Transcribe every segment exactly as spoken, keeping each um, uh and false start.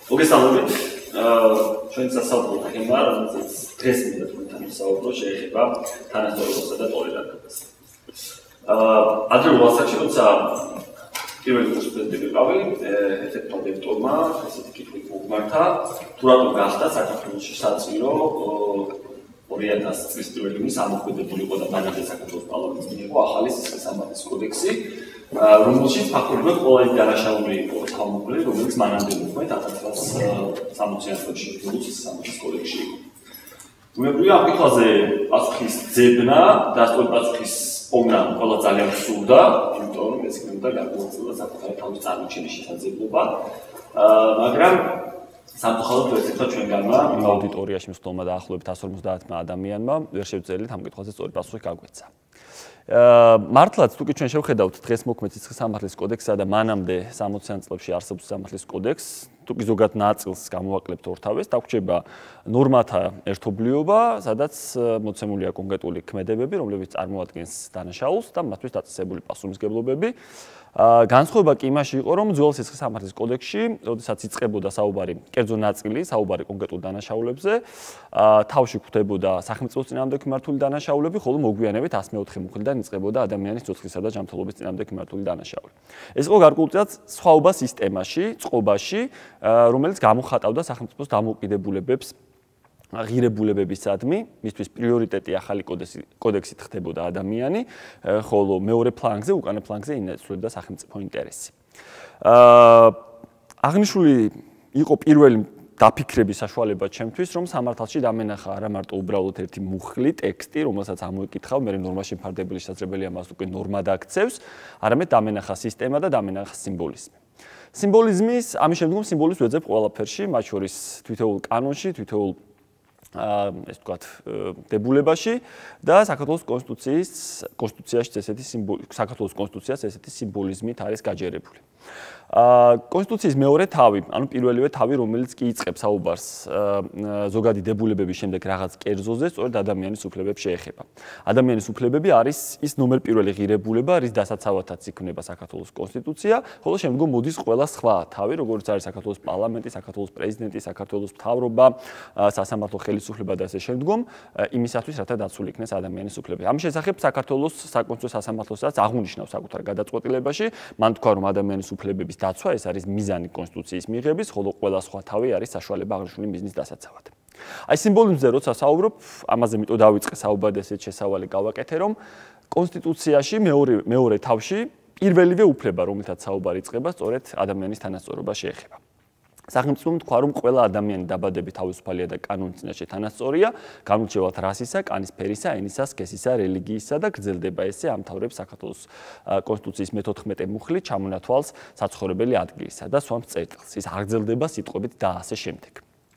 მოგესალმებით. ჩვენ სასაუბრო თემა, რომელზეც დღეს მინდა თქვენთან ვისაუბრო, შეეხება თანასწორობასა და ტოლერანტობას. ადრეულ ასაკში, როცა პირველი კურსის პრეზიდენტი ვიყავი, ერთ-ერთმა ლექტორმა ესეთი კითხვით მოგმართა, თუ რატომ გახდა საქართველოში საწყირო ორი ათასი წლის პირველი ივნის ამოქმედებული იყო და მანამდე საქართველოს პარლამენტს მიიღო ახალი სისხლის კოდექსი, რომელშიც ფაქტობრივად ყველა დანაშაული იყო თავმოყრილი, რომელიც მანამდე მოხდა ათას ათას სამოციან წლებში სისხლის კოდექსში იყო. ბუნებრივია ამ კითხვაზე პასუხის ძებნა და სწორი პასუხის პოვნა ყველა ძალიან სურდა, იმიტომ რომ ეს უნდა განმოწილოს საკუთარი თავის წარმოჩენის შესაძლებლობა, მაგრამ სამწუხაროდ ერთ-ერთმა ჩვენგანმა იმ აუდიტორიაში მსვლელმა დაახლოებით εκατს ორმოცდაათმა ადამიანმა ვერ შევძელით ამ კითხვაზე სწორი პასუხი გაგვეცა. მართლაც თუ კი ჩვენ შევხედავთ დღეს მოქმედ სისხლის სამართლის კოდექსსა და მანამდე სამოციან წლებში არსებულ სამართლის კოდექსს, თუ კი ზოგად ნაწილს გამოვაკლებთ ორთავეს, დაგვრჩება ნორმათა ერთობლიობა, სადაც მოცემულია კონკრეტული ქმედებები, რომლებიც წარმოადგენს დანაშაულს და მათთვის დაწესებული პასუხისმგებლობები. განსხვავება კი იმაში იყო, რომ ძველ სისხლის სამართლის კოდექსში, როდესაც იწყებოდა საუბარი კერძო ნაწილი, საუბარი კონკრეტულ დანაშაულებზე, თავში გვხვდებოდა სახელმწიფოს წინააღმდეგ მიმართული დანაშაულები, ხოლო მოგვიანებით εκατს მეოთხე მუხლიდან იწყებოდა ადამიანის ცოცხლისა და ჯანმრთელობის წინააღმდეგ მიმართული დანაშაული. ეს იყო გარკვეულწილად სხვაობა სისტემაში, წყობაში, რომელიც გამოხატავდა სახელმწიფოს დამოუკიდებულებებს ღირებულებებისადმი, მისთვის პრიორიტეტი ახალი კოდექსით ხდებოდა ადამიანი, ხოლო მეორე ფლანგზე, უკანა ფლანგზე ინაცვლებდა სახელმწიფო ინტერესი. აღნიშნული იყო პირველი დაფიქრების საშუალება ჩემთვის, რომ სამართალში დამენახა არა მარტო უბრალოდ ერთი მუხლი, ტექსტი, რომელსაც ამოიკითხავ, მე ნორმაში მფარდებელი შესაძლებელია მას უკვე ნორმა დააქცევს, არამედ დამენახა სისტემა და დამენახა სიმბოლიზმი. სიმბოლიზმის, ამის შემდგომ სიმბოლიზმს ვეძებ ყველაფერში, მათ შორის თითოეულ კანონში, თითოეულ ეს ვთქვათ, დებულებაში და საქართველოს კონსტიტუციის კონსტიტუციაში ესეთი სიმბოლი, საქართველოს კონსტიტუციას ესეთი სიმბოლიზმით არის გაჯერებული. კონსტიტუციის მეორე თავი, ანუ პირველივე თავი, რომელიც კი იწყებს საუბარს ზოგადი დებულებების შემდეგ რაღაც კერძოზე, სწორედ ადამიანის უფლებებს შეეხება. ადამიანის უფლებები არის ის ნომერ პირველი ღირებულება, რის დასაცავათაც იქმნება საქართველოს კონსტიტუცია, ხოლო შემდგომ მოდის ყველა სხვა თავი, როგორც არის საქართველოს პარლამენტი, საქართველოს პრეზიდენტი, საქართველოს მთავრობა, სასამართლო ხელისუფლება და ასე შემდგომ, იმისათვის, რათა დაცული იქნეს ადამიანის უფლებები. ამ შესახებ საქართველოს საკონსტიტუციო სასამართლოსაც აღუნიშნავს საკუთარ გადაწყვეტილებაში, მან თქვა, რომ ადამიანის უფლებების დაცვა ეს არის მიზანი კონსტიტუციის მიღების, ხოლო ყველა სხვა თავი არის საშუალება აღნიშნული მიზნის დასაცავად. აი სიმბოლიზმზე როცა საუბრობ, ამაზე მიტო დავიწყე საუბარი და ესეთ შესავალი გავაკეთე, რომ კონსტიტუციაში მეორე მეორე თავში პირველივე უფლება, რომლითაც საუბარი იწყება, სწორედ ადამიანის თანასწორობა შეეხება. სახელმწიფომ თქვა, რომ ყველა ადამიანი დაბადებით თავისუფალია და კანონის წინაშე თანასწორია, განურჩევად რასისა, კანის ფერისა, ენისა, სქესისა, რელიგიისა და გრძელდება ესე ამთავრებს საქართველოს კონსტიტუციის მეთოთხმეტე მუხლი ჩამონათვალს საცხოვრებელი ადგილისა და სვამს წერტილს. ის არ გრძელდება სიტყვებით და ასე შემდეგ.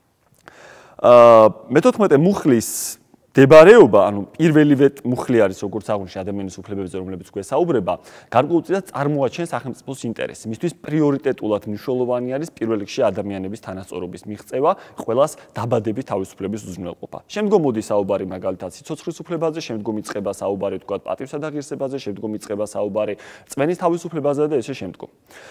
მეთოთხმეტე მუხლის დებარეობა, ანუ პირველივე მუხლი არის როგორც აღნიშნე ადამიანის უფლებებზე, რომლებიც გვესაუბრება, გარკვეულწილად წარმოაჩენს სახელმწიფოს ინტერესს. მისთვის პრიორიტეტულად მნიშვნელოვანი არის პირველ რიგში ადამიანების თანასწორობის მიღწევა, ყველას დაბადების თავისუფლების უზრუნველყოფა. შემდგომ მოდის საუბარი მაგალითად სიცოცხლის უფლებაზე, შემდგომ იწყება საუბარი თქვათ პატივსა და ღირსებაზე, შემდგომ იწყება საუბარი წმენის თავისუფლებაზე და ესე შემდგომ.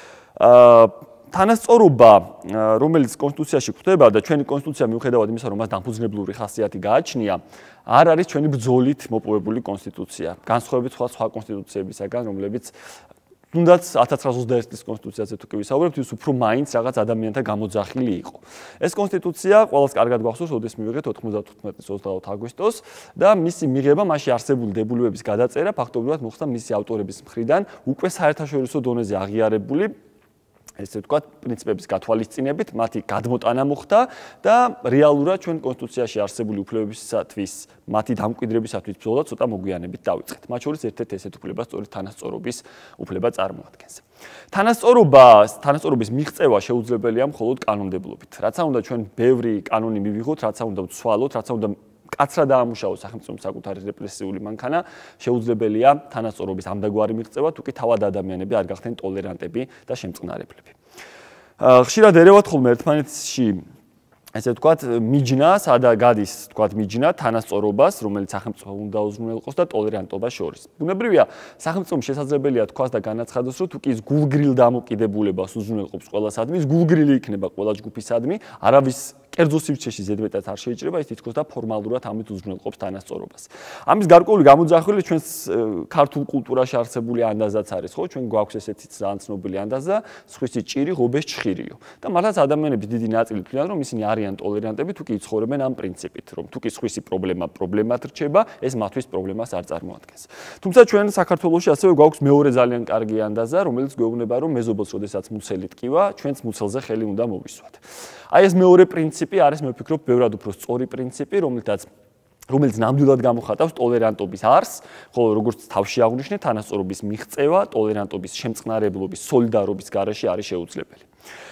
თანასწორობა, რომელიც კონსტიტუციაში გვხვდება და ჩვენი კონსტიტუცია მიუხედავად იმისა, რომ მას დამფუძნებლური ხასიათი გააჩნია, არ არის ჩვენი ბრძოლით მოპოვებული კონსტიტუცია. განსხვავებით სხვა სხვა კონსტიტუციებისაგან, რომლებიც თუნდაც ათას ცხრაასი ოცდაერთი წლის კონსტიტუციაზე თუ კი ვისაუბრებთ, ის უფრო მაინც რაღაც ადამიანთა გამოძახილი იყო. ეს კონსტიტუცია ყველას კარგად გვახსოვს, როდის მივიღეთ ოთხმოცდათოთხმეტი წლის ოცდაოთხ აგვისტოს და მისი მიღება, მასში არსებული დებულებების გადაწერა ფაქტობრივად მოხდა მისი ავტორების მხრიდან უკვე საერთაშორისო დონეზე აღიარებული ესე ვთქვათ, პრინციპების გათვალისწინებით, მათი გადმოტანა მოხდა და რეალურად ჩვენ კონსტიტუციაში არსებული უფლებებისათვის, მათი დამკვიდრებისათვის ბრძოლა ცოტა მოგვიანებით დავიწყეთ. მათ შორის ერთ-ერთი ესეთ უფლება სწორედ თანასწორობის უფლება წარმოადგენს. თანასწორობა, თანასწორობის მიღწევა შეუძლებელია მხოლოდ კანონმდებლობით. რაცა უნდა ჩვენ ბევრი კანონი მივიღოთ, რაცა უნდა ვცვალოთ, რაცა უნდა კაცრად დაამუშავოს სახელმწიფომ საკუთარი რეპრესიული მანქანა, შეუძლებელია თანასწორობის ამდაგვარი მიღწევა, თუ კი თავად ადამიანები არ გახდნენ ტოლერანტები და შემწყნარებლები. ხშირად ერევათ ხოლმე ერთმანეთში ესე ვთქვათ, მიჯნა, სადა გადის, ვთქვათ, მიჯნა თანასწორობას, რომელიც სახელმწიფო უნდა უზრუნველყოს და ტოლერანტობას შორის. ბუნებრივია, სახელმწიფომ შესაძლებელია თქვას და განაცხადოს, რომ თუ კი ის გულგრილ დამოკიდებულებას უზრუნველყოფს ყველასადმი, ის გულგრილი იქნება ყველა ჯგუფისადმი, არავის კერძო სივრცეში ზედმეტად არ შეიძლება ის თითქოს და ფორმალურად ამით უზრუნველყოფს თანასწორობას. ამის გარკვეული გამოძახილი ჩვენს ქართულ კულტურაში არსებული ანდაზაც არის, ხო? ჩვენ გვაქვს ესეთი ძალიან ცნობილი ანდაზა, სხვისი ჭირი, ღობეს ჩხირიო. და მართლაც ადამიანების დიდი ნაწილი თვლიან, რომ ისინი არიან ტოლერანტები, თუ კი იცხოვრებენ ამ პრინციპით, რომ თუ კი სხვისი პრობლემა პრობლემად რჩება, ეს მათთვის პრობლემას არ წარმოადგენს. თუმცა ჩვენ საქართველოში ასევე გვაქვს მეორე ძალიან კარგი ანდაზა, რომელიც გვეუბნება, რომ მეზობელს როდესაც მუცელი ტკივა, ჩვენც მუცელზე ხელი უნდა მოვისვათ. აი ეს მეორე პრინციპი არის, მე ვფიქრობ, ბევრად უფრო სწორი პრინციპი, რომელთაც რომელიც ნამდვილად გამოხატავს ტოლერანტობის არსს, ხოლო როგორც თავში აღვნიშნე, თანასწორობის მიღწევა, ტოლერანტობის შემწყნარებლობის, სოლიდარობის გარეშე არის შეუძლებელი.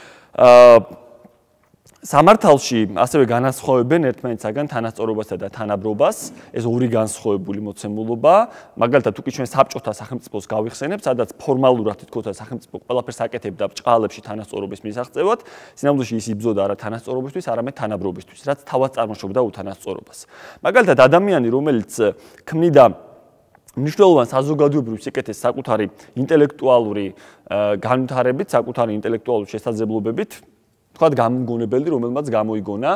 აა სამართალში ასევე განასხვავებენ ერთმანეთსაგან თანასწორობასა და თანაბრობას, ეს ორი განსხვავებული მოცემულობა, მაგალითად თუ კი ჩვენ საბჭოთა სახელმწიფოს გავიხსენებთ, სადაც ფორმალურად თითქოსა სახელმწიფო ყველაფერს აკეთებდა ბრჭყალებში თანასწორობის მისაღწევად, სინამდვილეში ის იბრძოდა არა თანასწორობისთვის, არამედ თანაბრობისთვის, რაც თავად წარმოშობდა უთანასწორობას. მაგალითად ადამიანი, რომელიც ქმნიდა მნიშვნელოვან საზოგადოებრივ სიკეთეს საკუთარი ინტელექტუალური განვითარებით, საკუთარი ინტელექტუალური შესაძლებლობებით, თქვათ გამომგონებელი, რომელმაც გამოიგონა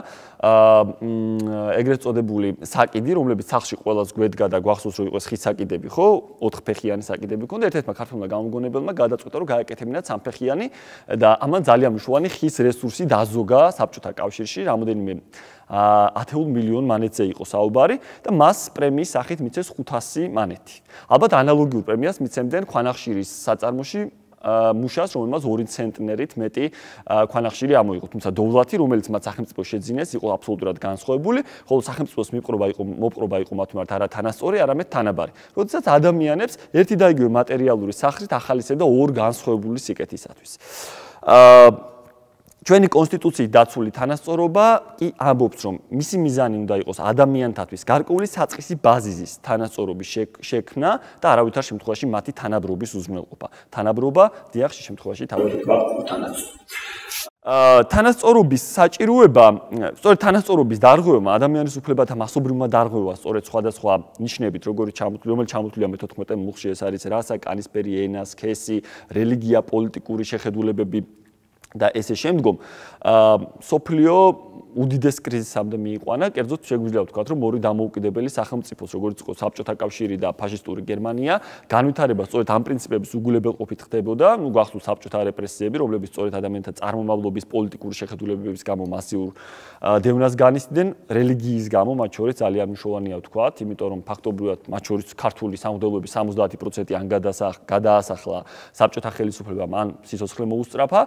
ეგრეთ წოდებული საკიდი, რომლებიც სახლში ყველას გვედგა და გვახსოვს, რომ იყოს ხის საკიდები, ხო? ოთხფეხიანი საკიდები ქონდა, ერთ-ერთმა ქართველმა გამომგონებელმა გადაწყვეტა, რომ გაეკეთებინათ სამფეხიანი და ამან ძალიან მნიშვნელოვანი ხის რესურსი დაზოგა საბჭოთა კავშირში, რამოდენიმე ათეულ მილიონ მანეთზე იყო საუბარი და მას პრემიის სახით მიცეს ხუთასი მანეთი. ალბათ ანალოგიურ პრემიას მიცემდნენ ქვანახშირის საწარმოში მუშას, რომელმაც ორი ცენტნერით მეტი ქვანახშირი ამოიღო. თუმცა დოვლათი, რომელიც მათ სახელმწიფოს შეძინეს, იყო აბსოლუტურად განსხვავებული, ხოლო სახელმწიფოს მოპყრობა იყო მოპყრობა იყო მათ მიმართ არა თანასწორი, არამედ თანაბარი. როდესაც ადამიანებს ერთი და იგივე მატერიალური სახლით ახალისებდა ორ განსხვავებული სიკეთისათვის. აა ჩვენი კონსტიტუციით დაცული თანასწორობა კი ამბობს, რომ მისი მიზანი უნდა იყოს ადამიანთათვის გარკვეული საწყისი ბაზისის თანასწორობის შექმნა და არავითარ შემთხვევაში მათი თანაბრობის უზრუნველყოფა. თანაბრობა დიახ, შემთხვევაში თავად იქნება უთანასწორო. აა თანასწორობის საჭიროება, სწორედ თანასწორობის დარღვევა, ადამიანის უფლებათა მასობრივმა დარღვევა, სწორედ სხვადასხვა ნიშნებით, როგორც რომელიც ჩამოთვლილია მეთოთხმეტე მუხლში, ეს არის რასა, კანისფერი ენა, სქესი, რელიგია, პოლიტიკური შეხედულებები და ესე შემდგომ სოფლიო უდიდეს კრიზისამდე მიიყვანა, კერძოდ შეგვიძლია ვთქვათ, რომ ორი დამოუკიდებელი სახელმწიფოს, როგორც იყო საბჭოთა კავშირი და ფაშისტური გერმანია, განვითარება სწორედ ამ პრინციპების უგულებელყოფით ხდებოდა, ну გახსოვთ საბჭოთა რეპრესიები, რომლებიც სწორედ ადამიანთა წარმომავლობის პოლიტიკური შეხედულებების გამო მასიურ დევნას განიცდიდნენ, რელიგიის გამო, მათ შორის ძალიან მნიშვნელოვანია ვთქვათ, იმიტომ რომ ფაქტობრივად მათ შორის ქართული სამღვდელოების სამოცდაათი პროცენტი ან გადაასახლა საბჭოთა ხელისუფლებამ, ან სიცოცხლე მოუსწრაფა.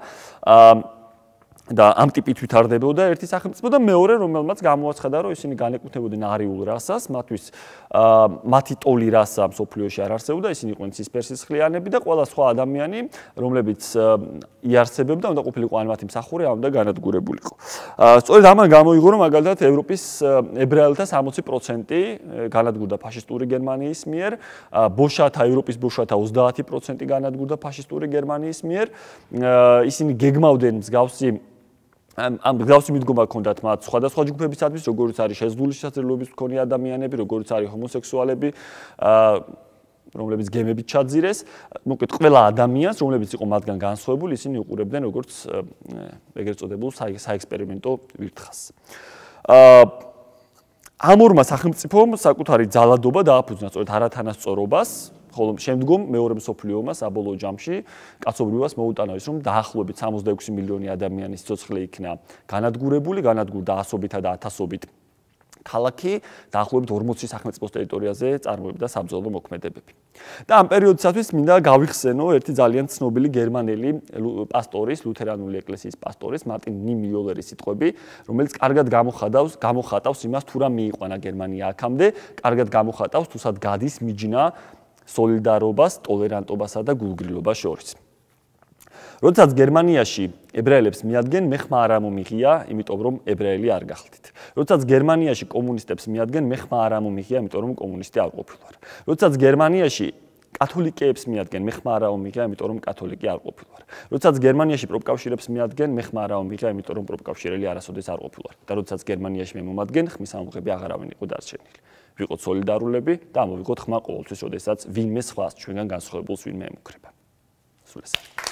და ამ ტიპით ვითარდებოდა ერთი სახელმწიფო და მეორე, რომელმაც გამოაცხადა, რომ ისინი განეკუთვნებოდნენ არიულ რასას, მათთვის მათი ტოლი რასა მსოფლიოში არ არსებობდა, ისინი იყვნენ ცისფერსისხლიანები და ყველა სხვა ადამიანი, რომლებიც იარსებებდა, უნდა ყოფილიყო ან მათი მსახური, ან უნდა განადგურებულიყო. სწორედ ამან გამოიგო, რომ მაგალითად ევროპის ებრაელთა სამოცი პროცენტი განადგურდა ფაშისტური გერმანიის მიერ, ბოშათა, ევროპის ბოშათა ოცდაათი პროცენტი განადგურდა ფაშისტური გერმანიის მიერ. ისინი გეგმავდნენ მსგავსი ამ გზავსი მიდგომა ჰქონდათ მათ სხვადასხვა ჯგუფებისათვის, როგორც არის შეზღუდული შესაძლებლობების მქონე ადამიანები, როგორც არის ჰომოსექსუალები, რომლებიც გემებით ჩაძირეს, მოკლედ ყველა ადამიანს, რომლებიც იყო მათგან განსხვავებული, ისინი უყურებდნენ როგორც ეგრეთ წოდებულ საექსპერიმენტო ვირთხას. ამ ორმა სახელმწიფომ საკუთარი ძალადობა დააფუძნა სწორედ არათანასწორობას, ხოლო შემდგომ მეორე მსოფლიო ომმა საბოლოო ჯამში კაცობრიობას მოუტანა ის, რომ დაახლოებით სამოცდაექვსი მილიონი ადამიანის სიცოცხლე იქნა განადგურებული, განადგურდა ასობითა და ათასობით ქალაქი, დაახლოებით ორმოცი სახელმწიფოს ტერიტორიაზე წარმოებდა საბრძოლო მოქმედებები. და ამ პერიოდისათვის მინდა გავიხსენო ერთი ძალიან ცნობილი გერმანელი პასტორის, ლუთერანული ეკლესიის პასტორის, მარტინ ნიმიოლერის სიტყვები, რომელიც კარგად გამოხატავს, გამოხატავს იმას, თუ რა მიიყვანა გერმანია აქამდე, კარგად გამოხატავს, თუსაც გადის მიჯნა სოლიდარობას, ტოლერანტობასა და გულგრილობას შორის. როდესაც გერმანიაში ებრაელებს მიადგენ, მე ხმა არ ამომიღია, იმიტომ რომ ებრაელი არ გახდით. როდესაც გერმანიაში კომუნისტებს მიადგენ, მე ხმა არ ამომიღია, იმიტომ რომ კომუნისტი არ ყოფილვარ. როდესაც გერმანიაში კათოლიკეებს მიადგენ, მე ხმა არაო მიღია, იმიტომ რომ კათოლიკე არ ყოფილვარ. როდესაც გერმანიაში პროფკავშირებს მიადგენ, მე ხმა არაო მიღია, იმიტომ რომ პროფკავშირელი არასოდეს არ ყოფილვარ. და როდესაც გერმანიაში მე მომადგენ, ხმის ამოღები აღარავინ იყო დარჩენილი. ვიყოთ სოლიდარულები და ამოვიღოთ ხმა ყოველთვის, როდესაც ვინმე სხვას ჩვენგან განსხვავებულს ვინმე ემუქრება. სულ ეს.